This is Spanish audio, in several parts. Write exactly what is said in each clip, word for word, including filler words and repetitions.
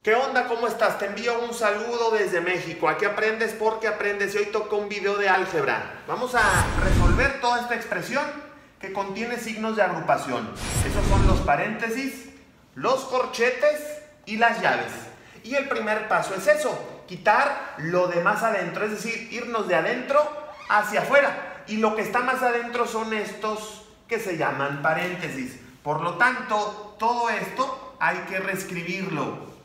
¿Qué onda? ¿Cómo estás? Te envío un saludo desde México. Aquí aprendes porque aprendes y hoy toca un video de álgebra. Vamos a resolver toda esta expresión que contiene signos de agrupación. Esos son los paréntesis, los corchetes y las llaves. Y el primer paso es eso, quitar lo de más adentro, es decir, irnos de adentro hacia afuera. Y lo que está más adentro son estos que se llaman paréntesis. Por lo tanto, todo esto hay que reescribirlo.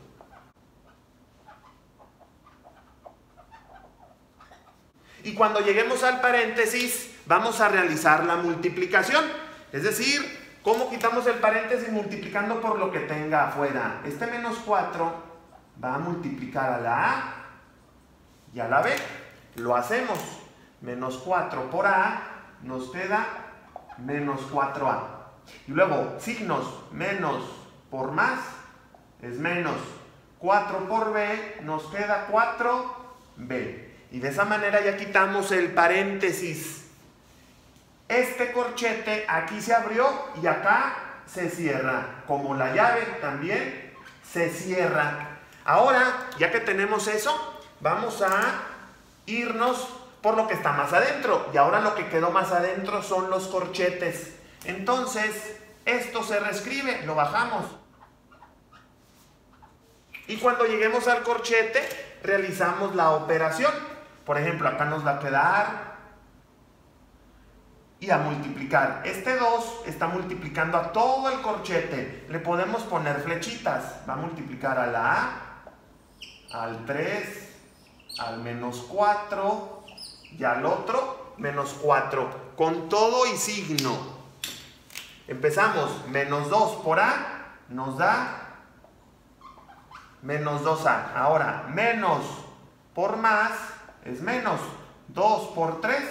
Y cuando lleguemos al paréntesis, vamos a realizar la multiplicación. Es decir, ¿cómo quitamos el paréntesis? Multiplicando por lo que tenga afuera. Este menos cuatro va a multiplicar a la A y a la B. Lo hacemos. Menos cuatro por A nos queda menos cuatro A. Y luego, signos, menos por más es menos. cuatro por B nos queda cuatro B. Y de esa manera ya quitamos el paréntesis. Este corchete aquí se abrió y acá se cierra. Como la llave también se cierra. Ahora, ya que tenemos eso, vamos a irnos por lo que está más adentro. Y ahora lo que quedó más adentro son los corchetes. Entonces, esto se reescribe, lo bajamos. Y cuando lleguemos al corchete, realizamos la operación. Por ejemplo, acá nos va a quedar y a multiplicar. Este dos está multiplicando a todo el corchete. Le podemos poner flechitas. Va a multiplicar a la A, al tres, al menos cuatro y al otro menos cuatro. Con todo y signo. Empezamos. Menos dos por A nos da menos dos A. Ahora, menos por más es menos. dos por tres,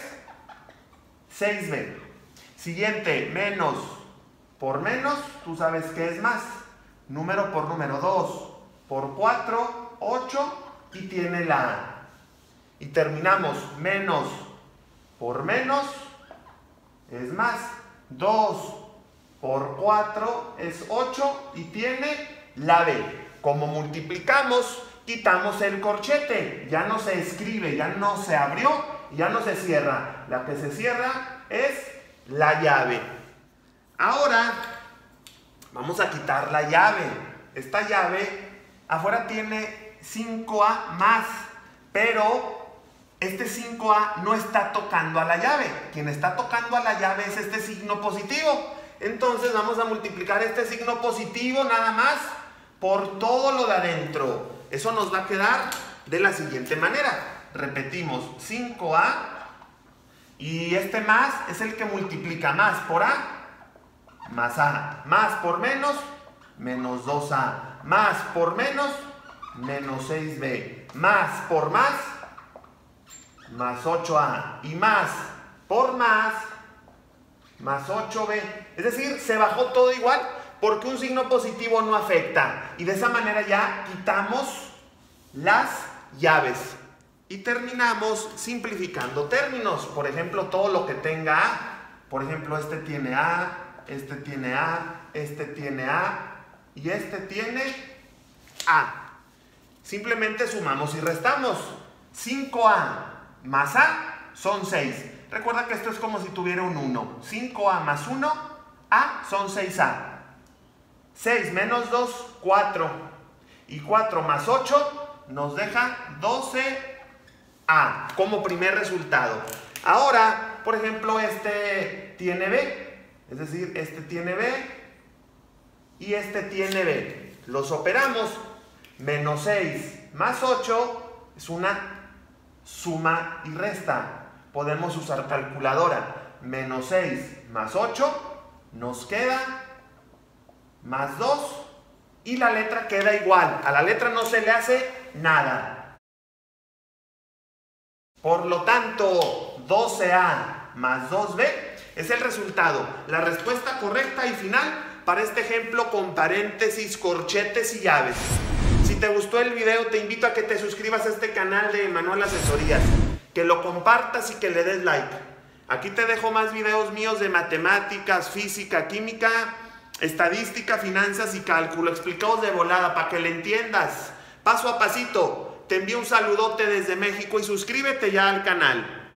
seis B. Siguiente, menos por menos, tú sabes que es más. Número por número, dos por cuatro, ocho y tiene la A. Y terminamos, menos por menos es más. dos por cuatro es ocho y tiene la B. Como multiplicamos, quitamos el corchete, ya no se escribe, ya no se abrió, ya no se cierra. La que se cierra es la llave. Ahora vamos a quitar la llave. Esta llave afuera tiene cinco A más, pero este cinco A no está tocando a la llave. Quien está tocando a la llave es este signo positivo. Entonces vamos a multiplicar este signo positivo nada más por todo lo de adentro. Eso nos va a quedar de la siguiente manera. Repetimos, cinco A y este más es el que multiplica más por A, más A. Más por menos, menos dos A. Más por menos, menos seis B. Más por más, más ocho A. Y más por más, más ocho B. Es decir, se bajó todo igual, porque un signo positivo no afecta. Y de esa manera ya quitamos las llaves. Y terminamos simplificando términos. Por ejemplo, todo lo que tenga A. Por ejemplo, este tiene A, este tiene A, este tiene A y este tiene A. Simplemente sumamos y restamos. cinco A más A son seis. Recuerda que esto es como si tuviera un uno. cinco A más uno, A son seis A. seis menos dos, cuatro. Y cuatro más ocho nos deja doce A como primer resultado. Ahora, por ejemplo, este tiene B. Es decir, este tiene B y este tiene B. Los operamos. Menos seis más ocho es una suma y resta. Podemos usar calculadora. Menos seis más ocho nos queda más dos y la letra queda igual. A la letra no se le hace nada. Por lo tanto, doce A más dos B es el resultado. La respuesta correcta y final para este ejemplo con paréntesis, corchetes y llaves. Si te gustó el video, te invito a que te suscribas a este canal de Emanuel Asesorías, que lo compartas y que le des like. Aquí te dejo más videos míos de matemáticas, física, química, estadística, finanzas y cálculo, explicados de volada para que le entiendas. paso a pasito. Te envío un saludote desde México y suscríbete ya al canal.